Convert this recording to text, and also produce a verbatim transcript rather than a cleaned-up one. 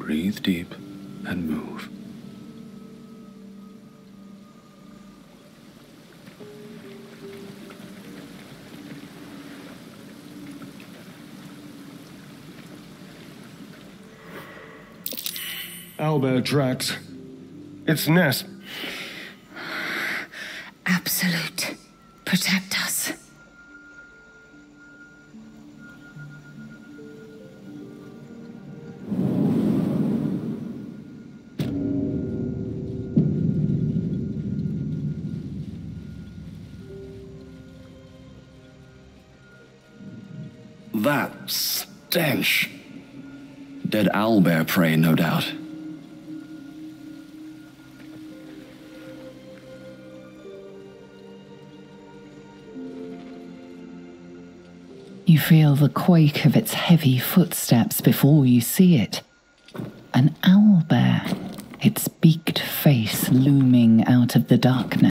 Breathe deep and move. Owlbear tracks. Its nest. Absolute. Protect us. That stench. Dead owlbear prey, no doubt. You feel the quake of its heavy footsteps before you see it. An owlbear, its beaked face looming out of the darkness.